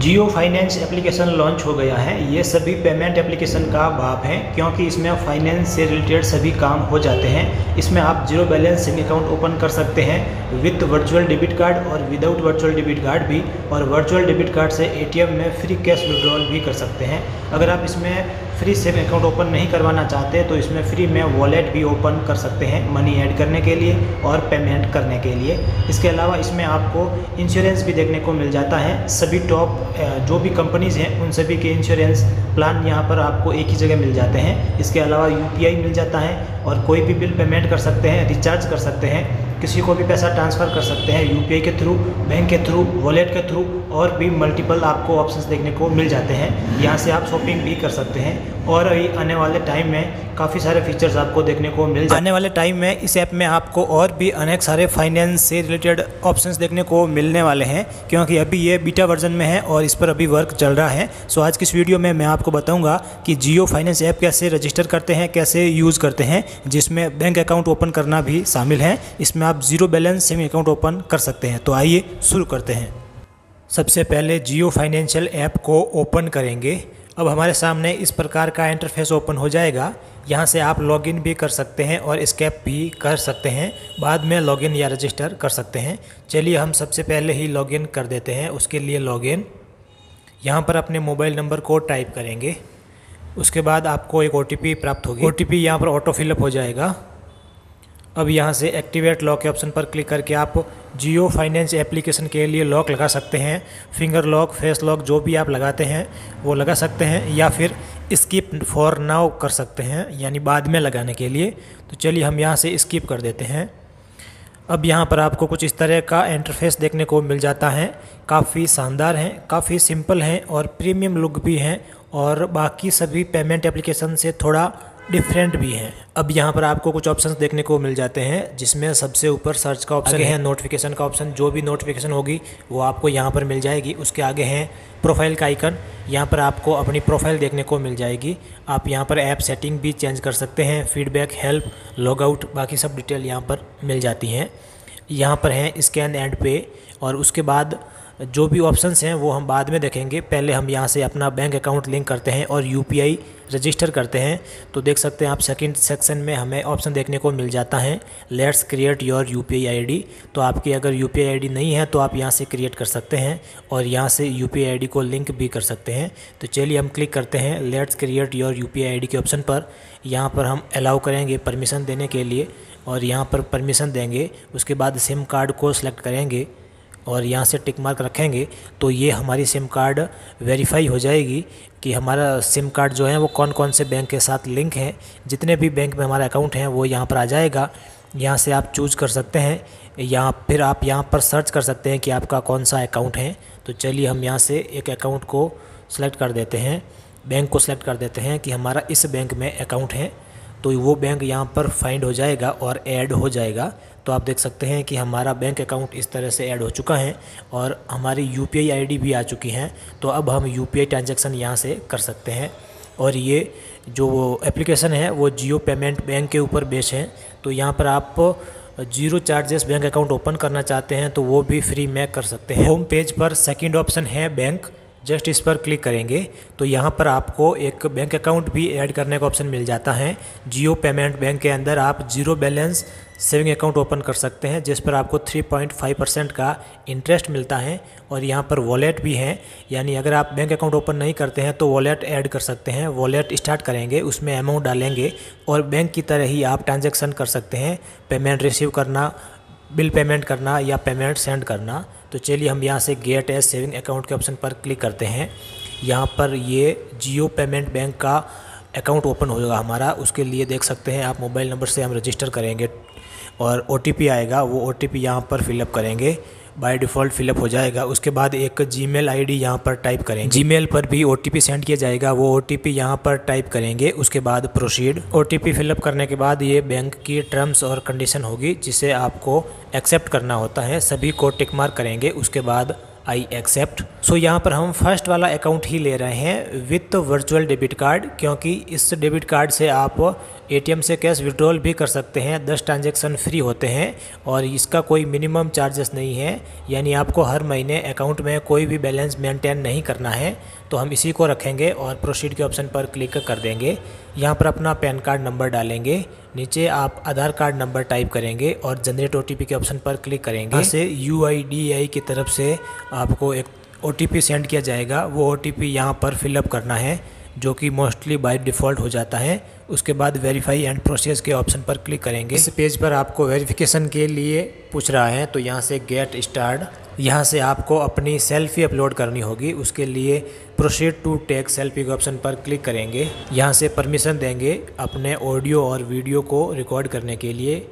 जियो finance application launch हो गया है। ये सभी पेमेंट एप्लीकेशन का भाग है क्योंकि इसमें फाइनेंस से रिलेटेड सभी काम हो जाते हैं। इसमें आप zero balance saving account open कर सकते हैं विद वर्चुअल डेबिट कार्ड और विदाउट वर्चुअल डेबिट कार्ड भी, और वर्चुअल डेबिट कार्ड से एटीएम में फ्री कैश विड्रॉल भी कर सकते हैं। अगर आप इसमें फ्री सेविंग अकाउंट ओपन नहीं करवाना चाहते तो इसमें फ्री में वॉलेट भी ओपन कर सकते हैं मनी ऐड करने के लिए और पेमेंट करने के लिए। इसके अलावा इसमें आपको इंश्योरेंस भी देखने को मिल जाता है। सभी टॉप जो भी कंपनीज़ हैं उन सभी के इंश्योरेंस प्लान यहाँ पर आपको एक ही जगह मिल जाते हैं। इसके अलावा यूपीआई मिल जाता है और कोई भी बिल पेमेंट कर सकते हैं, रिचार्ज कर सकते हैं, किसी को भी पैसा ट्रांसफ़र कर सकते हैं यूपीआई के थ्रू, बैंक के थ्रू, वॉलेट के थ्रू, और भी मल्टीपल आपको ऑप्शंस देखने को मिल जाते हैं। यहाँ से आप शॉपिंग भी कर सकते हैं और आने वाले टाइम में काफ़ी सारे फीचर्स आपको देखने को मिल जाए। आने वाले टाइम में इस ऐप में आपको और भी अनेक सारे फाइनेंस से रिलेटेड ऑप्शंस देखने को मिलने वाले हैं क्योंकि अभी ये बीटा वर्जन में है और इस पर अभी वर्क चल रहा है। सो आज की इस वीडियो में मैं आपको बताऊंगा कि जियो फाइनेंस ऐप कैसे रजिस्टर करते हैं, कैसे यूज़ करते हैं, जिसमें बैंक अकाउंट ओपन करना भी शामिल है। इसमें आप zero balance saving account open कर सकते हैं। तो आइए शुरू करते हैं। सबसे पहले जियो फाइनेंशियल ऐप को ओपन करेंगे। अब हमारे सामने इस प्रकार का इंटरफेस ओपन हो जाएगा। यहाँ से आप लॉगिन भी कर सकते हैं और एस्केप भी कर सकते हैं, बाद में लॉगिन या रजिस्टर कर सकते हैं। चलिए हम सबसे पहले ही लॉगिन कर देते हैं। उसके लिए लॉगिन, यहाँ पर अपने मोबाइल नंबर को टाइप करेंगे। उसके बाद आपको एक OTP प्राप्त होगी। OTP यहाँ पर ऑटो फिलअप हो जाएगा। अब यहाँ से एक्टिवेट लॉक के ऑप्शन पर क्लिक करके आप जियो फाइनेंस एप्लीकेशन के लिए लॉक लगा सकते हैं। फिंगर लॉक, फेस लॉक जो भी आप लगाते हैं वो लगा सकते हैं, या फिर स्किप फॉर नाउ कर सकते हैं, यानी बाद में लगाने के लिए। तो चलिए हम यहाँ से स्किप कर देते हैं। अब यहाँ पर आपको कुछ इस तरह का इंटरफेस देखने को मिल जाता है। काफ़ी शानदार हैं, काफ़ी सिंपल हैं और प्रीमियम लुक भी हैं और बाकी सभी पेमेंट एप्लीकेशन से थोड़ा डिफरेंट भी हैं। अब यहाँ पर आपको कुछ ऑप्शंस देखने को मिल जाते हैं, जिसमें सबसे ऊपर सर्च का ऑप्शन है, नोटिफिकेशन का ऑप्शन। जो भी नोटिफिकेशन होगी वो आपको यहाँ पर मिल जाएगी। उसके आगे है प्रोफाइल का आइकन, यहाँ पर आपको अपनी प्रोफाइल देखने को मिल जाएगी। आप यहाँ पर ऐप सेटिंग भी चेंज कर सकते हैं, फीडबैक, हेल्प, लॉग आउट, बाकी सब डिटेल यहाँ पर मिल जाती हैं। यहाँ पर है स्कैन एंड पे, और उसके बाद जो भी ऑप्शंस हैं वो हम बाद में देखेंगे। पहले हम यहाँ से अपना बैंक अकाउंट लिंक करते हैं और यूपीआई रजिस्टर करते हैं। तो देख सकते हैं आप सेकंड सेक्शन में हमें ऑप्शन देखने को मिल जाता है, let's create your UPI ID. तो आपकी अगर यूपीआई आईडी नहीं है तो आप यहाँ से क्रिएट कर सकते हैं और यहाँ से यूपीआई आईडी को लिंक भी कर सकते हैं। तो चलिए हम क्लिक करते हैं let's create your UPI ID के ऑप्शन पर। यहाँ पर हम अलाउ करेंगे परमिशन देने के लिए और यहाँ पर परमिशन देंगे। उसके बाद सिम कार्ड को सिलेक्ट करेंगे और यहाँ से टिक मार्क रखेंगे। तो ये हमारी सिम कार्ड वेरीफाई हो जाएगी कि हमारा सिम कार्ड जो है वो कौन कौन से बैंक के साथ लिंक है। जितने भी बैंक में हमारा अकाउंट है वो यहाँ पर आ जाएगा। यहाँ से आप चूज़ कर सकते हैं, फिर आप यहाँ पर सर्च कर सकते हैं कि आपका कौन सा अकाउंट है। तो चलिए हम यहाँ से एक अकाउंट को सिलेक्ट कर देते हैं, बैंक को सिलेक्ट कर देते हैं कि हमारा इस बैंक में अकाउंट है। तो वो बैंक यहाँ पर फाइंड हो जाएगा और ऐड हो जाएगा। तो आप देख सकते हैं कि हमारा बैंक अकाउंट इस तरह से ऐड हो चुका है और हमारी यूपीआई आईडी भी आ चुकी है। तो अब हम यूपीआई ट्रांजैक्शन यहाँ से कर सकते हैं। और ये जो एप्लीकेशन है वो जियो पेमेंट बैंक के ऊपर बेस है। तो यहाँ पर आप zero charges bank account open करना चाहते हैं तो वो भी फ्री में कर सकते हैं। होम पेज पर सेकंड ऑप्शन है बैंक, जस्ट इस पर क्लिक करेंगे तो यहाँ पर आपको एक बैंक अकाउंट भी ऐड करने का ऑप्शन मिल जाता है। जियो पेमेंट बैंक के अंदर आप zero balance saving account open कर सकते हैं, जिस पर आपको 3.5% का इंटरेस्ट मिलता है। और यहाँ पर वॉलेट भी है, यानी अगर आप बैंक अकाउंट ओपन नहीं करते हैं तो वॉलेट ऐड कर सकते हैं। वॉलेट स्टार्ट करेंगे, उसमें अमाउंट डालेंगे और बैंक की तरह ही आप ट्रांजैक्शन कर सकते हैं, पेमेंट रिसीव करना, बिल पेमेंट करना या पेमेंट सेंड करना। तो चलिए हम यहाँ से गेट एज सेविंग अकाउंट के ऑप्शन पर क्लिक करते हैं। यहाँ पर ये जियो पेमेंट बैंक का अकाउंट ओपन होगा हमारा। उसके लिए देख सकते हैं आप मोबाइल नंबर से हम रजिस्टर करेंगे और OTP आएगा, वो OTP यहाँ पर फिलअप करेंगे। बाय डिफ़ॉल्ट फिलअप हो जाएगा। उसके बाद एक जीमेल आईडी यहाँ पर टाइप करेंगे, जीमेल पर भी OTP सेंड किया जाएगा, वो OTP यहाँ पर टाइप करेंगे। उसके बाद प्रोसीड। OTP फिलअप करने के बाद ये बैंक की टर्म्स और कंडीशन होगी जिसे आपको एक्सेप्ट करना होता है। सभी को टिक मार्क करेंगे, उसके बाद आई एक्सेप्ट। सो यहाँ पर हम फर्स्ट वाला अकाउंट ही ले रहे हैं विथ वर्चुअल डेबिट कार्ड, क्योंकि इस डेबिट कार्ड से आप एटीएम से कैश विड्रॉल भी कर सकते हैं। 10 ट्रांजैक्शन फ्री होते हैं और इसका कोई मिनिमम चार्जेस नहीं है, यानी आपको हर महीने अकाउंट में कोई भी बैलेंस मेंटेन नहीं करना है। तो हम इसी को रखेंगे और प्रोसीड के ऑप्शन पर क्लिक कर देंगे। यहाँ पर अपना पैन कार्ड नंबर डालेंगे, नीचे आप आधार कार्ड नंबर टाइप करेंगे और जनरेट ओटीपी के ऑप्शन पर क्लिक करेंगे। यहाँ से UIDAI की तरफ से आपको एक OTP सेंड किया जाएगा, वो OTP यहाँ पर फिलअप करना है, जो कि मोस्टली बाय डिफ़ॉल्ट हो जाता है। उसके बाद वेरीफाई एंड प्रोसेस के ऑप्शन पर क्लिक करेंगे। इस पेज पर आपको वेरिफिकेशन के लिए पूछ रहा है, तो यहाँ से गेट स्टार्ट, यहाँ से आपको अपनी सेल्फी अपलोड करनी होगी। उसके लिए प्रोसीड टू टेक सेल्फी के ऑप्शन पर क्लिक करेंगे। यहाँ से परमिशन देंगे अपने ऑडियो और वीडियो को रिकॉर्ड करने के लिए,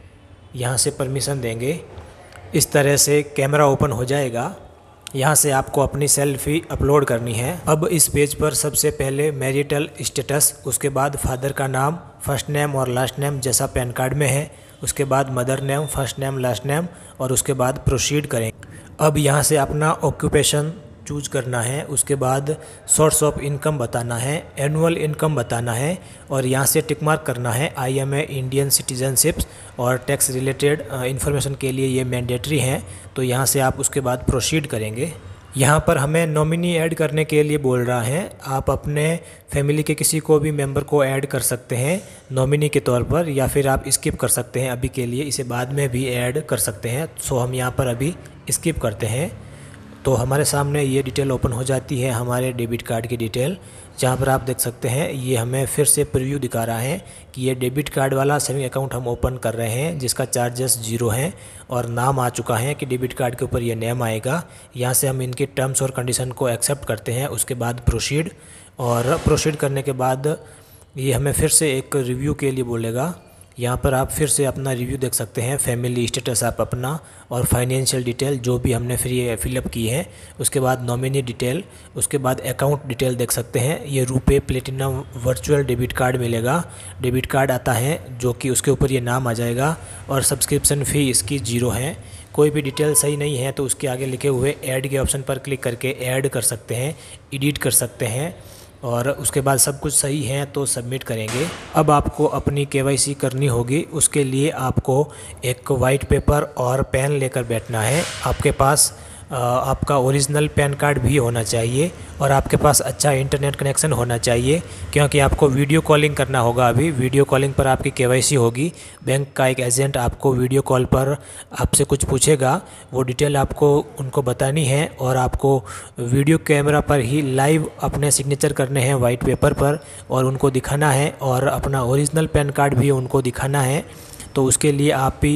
यहाँ से परमिशन देंगे। इस तरह से कैमरा ओपन हो जाएगा। यहाँ से आपको अपनी सेल्फी अपलोड करनी है। अब इस पेज पर सबसे पहले मैरिटल स्टेटस, उसके बाद फादर का नाम, फर्स्ट नेम और लास्ट नेम जैसा पैन कार्ड में है, उसके बाद mother name, first name, last name और उसके बाद प्रोसीड करें। अब यहाँ से अपना ऑक्यूपेशन चूज करना है, उसके बाद सोर्स ऑफ इनकम बताना है, एनुअल इनकम बताना है और यहाँ से टिक मार्क करना है I am a Indian citizenships, और टैक्स रिलेटेड इन्फॉर्मेशन के लिए ये मैंडेटरी हैं। तो यहाँ से आप उसके बाद प्रोसीड करेंगे। यहाँ पर हमें नॉमिनी ऐड करने के लिए बोल रहा है। आप अपने फैमिली के किसी को भी मेंबर को ऐड कर सकते हैं नॉमिनी के तौर पर, या फिर आप स्किप कर सकते हैं अभी के लिए, इसे बाद में भी ऐड कर सकते हैं। सो हम यहाँ पर अभी स्किप करते हैं। तो हमारे सामने ये डिटेल ओपन हो जाती है, हमारे डेबिट कार्ड की डिटेल, जहाँ पर आप देख सकते हैं ये हमें फिर से प्रीव्यू दिखा रहा है कि ये डेबिट कार्ड वाला सेविंग अकाउंट हम ओपन कर रहे हैं, जिसका चार्जेस 0 हैं और नाम आ चुका है कि डेबिट कार्ड के ऊपर ये नेम आएगा। यहाँ से हम इनके टर्म्स और कंडीशन को एक्सेप्ट करते हैं, उसके बाद प्रोसीड, और प्रोसीड करने के बाद ये हमें फिर से एक रिव्यू के लिए बोलेगा। यहाँ पर आप फिर से अपना रिव्यू देख सकते हैं, फैमिली स्टेटस आप अपना और फाइनेंशियल डिटेल जो भी हमने फ्री फिलअप की है, उसके बाद नॉमिनी डिटेल, उसके बाद अकाउंट डिटेल देख सकते हैं। ये RuPay platinum virtual debit card मिलेगा, डेबिट कार्ड आता है जो कि उसके ऊपर ये नाम आ जाएगा, और सब्सक्रिप्शन फ़ी इसकी 0 है। कोई भी डिटेल सही नहीं है तो उसके आगे लिखे हुए ऐड के ऑप्शन पर क्लिक करके ऐड कर सकते हैं, एडिट कर सकते हैं, और उसके बाद सब कुछ सही है तो सबमिट करेंगे। अब आपको अपनी KYC करनी होगी। उसके लिए आपको एक वाइट पेपर और पेन लेकर बैठना है। आपके पास आपका ओरिजिनल पैन कार्ड भी होना चाहिए और आपके पास अच्छा इंटरनेट कनेक्शन होना चाहिए, क्योंकि आपको वीडियो कॉलिंग करना होगा। अभी वीडियो कॉलिंग पर आपकी KYC होगी। बैंक का एक एजेंट आपको वीडियो कॉल पर आपसे कुछ पूछेगा, वो डिटेल आपको उनको बतानी है और आपको वीडियो कैमरा पर ही लाइव अपने सिग्नेचर करने हैं वाइट पेपर पर और उनको दिखाना है, और अपना ओरिजिनल पैन कार्ड भी उनको दिखाना है। तो उसके लिए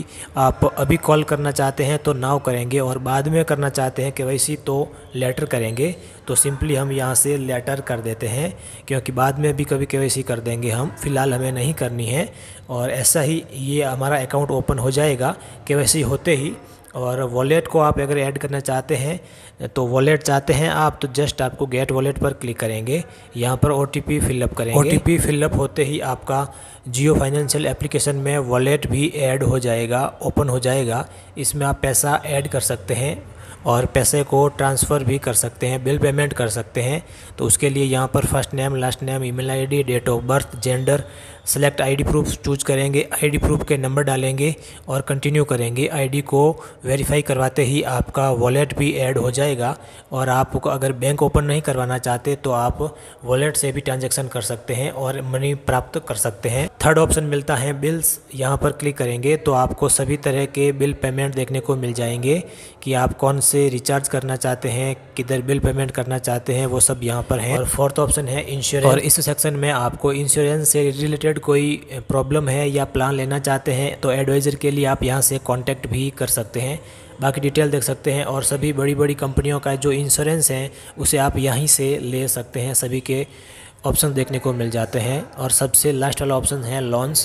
आप अभी कॉल करना चाहते हैं तो नाउ करेंगे, और बाद में करना चाहते हैं KYC तो लेटर करेंगे। तो सिंपली हम यहाँ से लेटर कर देते हैं, क्योंकि बाद में भी कभी KYC कर देंगे हम, फ़िलहाल हमें नहीं करनी है। और ऐसा ही ये हमारा अकाउंट ओपन हो जाएगा KYC होते ही। और वॉलेट को आप अगर ऐड करना चाहते हैं तो वॉलेट चाहते हैं आप, तो जस्ट आपको गेट वॉलेट पर क्लिक करेंगे, यहाँ पर OTP फिलअप करेंगे। OTP फिलअप होते ही आपका जियो फाइनेंशियल एप्लीकेशन में वॉलेट भी ऐड हो जाएगा, ओपन हो जाएगा। इसमें आप पैसा ऐड कर सकते हैं और पैसे को ट्रांसफ़र भी कर सकते हैं, बिल पेमेंट कर सकते हैं। तो उसके लिए यहाँ पर first name, last name, email ID, date of birth, gender, select ID proof choose करेंगे, ID प्रूफ के नंबर डालेंगे और कंटिन्यू करेंगे। ID को वेरीफाई करवाते ही आपका वॉलेट भी ऐड हो जाएगा, और आपको अगर बैंक ओपन नहीं करवाना चाहते तो आप वॉलेट से भी ट्रांजैक्शन कर सकते हैं और मनी प्राप्त कर सकते हैं। थर्ड ऑप्शन मिलता है बिल्स, यहाँ पर क्लिक करेंगे तो आपको सभी तरह के बिल पेमेंट देखने को मिल जाएंगे कि आप कौन से रिचार्ज करना चाहते हैं, किधर बिल पेमेंट करना चाहते हैं, वो सब यहाँ पर है। और फोर्थ ऑप्शन है इंश्योरेंस, और इस सेक्शन में आपको इंश्योरेंस से रिलेटेड कोई प्रॉब्लम है या प्लान लेना चाहते हैं तो एडवाइज़र के लिए आप यहाँ से कांटेक्ट भी कर सकते हैं। बाकी डिटेल देख सकते हैं, और सभी बड़ी बड़ी कंपनियों का जो इंश्योरेंस है उसे आप यहीं से ले सकते हैं। सभी के ऑप्शन देखने को मिल जाते हैं। और सबसे लास्ट वाला ऑप्शन है लोन्स,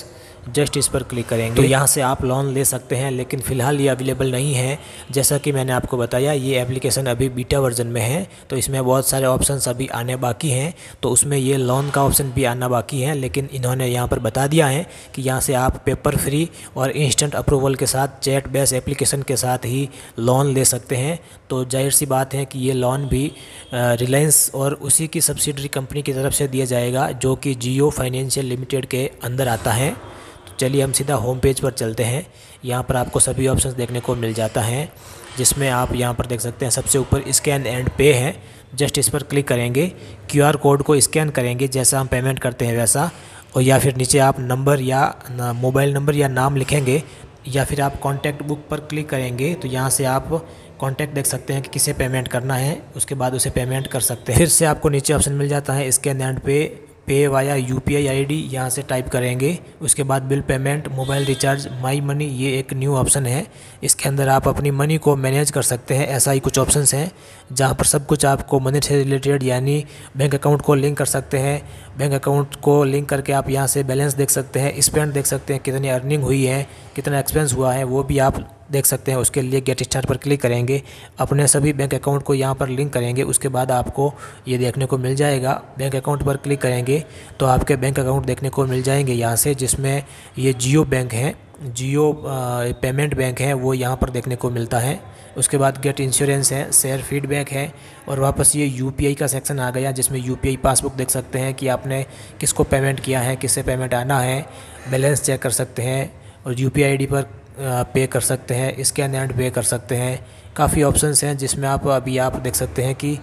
जस्ट इस पर क्लिक करेंगे तो यहाँ से आप लोन ले सकते हैं, लेकिन फ़िलहाल ये अवेलेबल नहीं है। जैसा कि मैंने आपको बताया, ये एप्लीकेशन अभी बीटा वर्जन में है, तो इसमें बहुत सारे ऑप्शंस अभी आने बाकी हैं। तो उसमें ये लोन का ऑप्शन भी आना बाकी है, लेकिन इन्होंने यहाँ पर बता दिया है कि यहाँ से आप पेपर फ्री और इंस्टेंट अप्रूवल के साथ चैट बेस एप्लीकेशन के साथ ही लोन ले सकते हैं। तो जाहिर सी बात है कि ये लोन भी रिलायंस और उसी की सब्सिडरी कंपनी की तरफ से दिया जाएगा, जो कि जियो फाइनेंशियल लिमिटेड के अंदर आता है। तो चलिए हम सीधा होम पेज पर चलते हैं। यहाँ पर आपको सभी ऑप्शंस देखने को मिल जाता है, जिसमें आप यहाँ पर देख सकते हैं सबसे ऊपर स्कैन एंड पे है। जस्ट इस पर क्लिक करेंगे, QR कोड को स्कैन करेंगे जैसा हम पेमेंट करते हैं वैसा, और या फिर नीचे आप नंबर या मोबाइल नंबर या नाम लिखेंगे, या फिर आप कॉन्टैक्ट बुक पर क्लिक करेंगे तो यहाँ से आप कॉन्टैक्ट देख सकते हैं कि किसे पेमेंट करना है, उसके बाद उसे पेमेंट कर सकते हैं। फिर से आपको नीचे ऑप्शन मिल जाता है scan and pay via UPI ID, यहाँ से टाइप करेंगे। उसके बाद bill payment, mobile recharge, my money, ये एक न्यू ऑप्शन है। इसके अंदर आप अपनी मनी को मैनेज कर सकते हैं। ऐसा ही कुछ ऑप्शंस हैं जहाँ पर सब कुछ आपको मनी से रिलेटेड, यानी बैंक अकाउंट को लिंक कर सकते हैं। बैंक अकाउंट को लिंक करके आप यहाँ से बैलेंस देख सकते हैं, स्पेंड देख सकते हैं, कितनी अर्निंग हुई है, कितना एक्सपेंस हुआ है, वो भी आप देख सकते हैं। उसके लिए गेट स्टार्ट पर क्लिक करेंगे, अपने सभी बैंक अकाउंट को यहाँ पर लिंक करेंगे, उसके बाद आपको ये देखने को मिल जाएगा। बैंक अकाउंट पर क्लिक करेंगे तो आपके बैंक अकाउंट देखने को मिल जाएंगे यहाँ से, जिसमें ये जियो बैंक है, जियो पेमेंट बैंक है, वो यहाँ पर देखने को मिलता है। उसके बाद गेट इंश्योरेंस है, शेयर फीडबैक है, और वापस ये UPI का सेक्शन आ गया, जिसमें UPI पासबुक देख सकते हैं कि आपने किसको पेमेंट किया है, किससे पेमेंट आना है, बैलेंस चेक कर सकते हैं, और UPI ID पर पे कर सकते हैं, स्कैन एंड पे कर सकते हैं। काफ़ी ऑप्शंस हैं जिसमें आप देख सकते हैं कि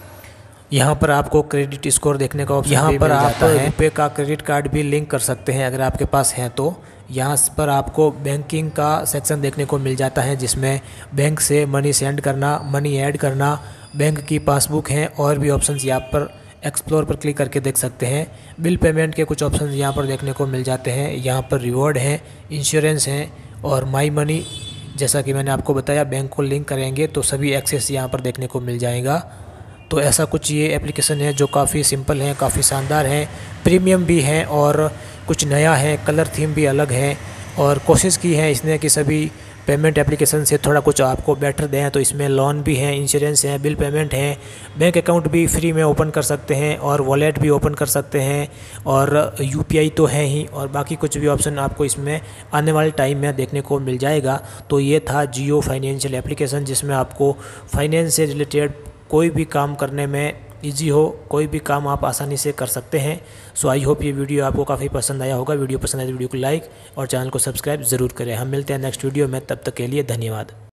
यहाँ पर आपको क्रेडिट स्कोर देखने का ऑप्शन यहाँ पर आप रुपये का क्रेडिट कार्ड भी लिंक कर सकते हैं अगर आपके पास है तो। यहाँ पर आपको बैंकिंग का सेक्शन देखने को मिल जाता है, जिसमें बैंक से मनी सेंड करना, मनी ऐड करना, बैंक की पासबुक हैं, और भी ऑप्शंस यहाँ पर एक्सप्लोर पर क्लिक करके देख सकते हैं। बिल पेमेंट के कुछ ऑप्शंस यहाँ पर देखने को मिल जाते हैं। यहाँ पर रिवॉर्ड हैं, इंश्योरेंस हैं, और माई मनी, जैसा कि मैंने आपको बताया, बैंक को लिंक करेंगे तो सभी एक्सेस यहाँ पर देखने को मिल जाएगा। तो ऐसा कुछ ये एप्लीकेशन है जो काफ़ी सिंपल है, काफ़ी शानदार है, प्रीमियम भी है, और कुछ नया है, कलर थीम भी अलग है, और कोशिश की है इसने कि सभी पेमेंट एप्लीकेशन से थोड़ा कुछ आपको बेटर दें। तो इसमें लोन भी है, इंश्योरेंस है, बिल पेमेंट है, बैंक अकाउंट भी फ्री में ओपन कर सकते हैं, और वॉलेट भी ओपन कर सकते हैं, और UPI तो है ही, और बाकी कुछ भी ऑप्शन आपको इसमें आने वाले टाइम में देखने को मिल जाएगा। तो ये था जियो फाइनेंशियल एप्लीकेशन, जिसमें आपको फाइनेंस से रिलेटेड कोई भी काम करने में ईजी हो, कोई भी काम आप आसानी से कर सकते हैं। सो आई होप ये वीडियो आपको काफ़ी पसंद आया होगा। वीडियो पसंद आए तो वीडियो को लाइक और चैनल को सब्सक्राइब ज़रूर करें। हम मिलते हैं नेक्स्ट वीडियो में, तब तक के लिए धन्यवाद।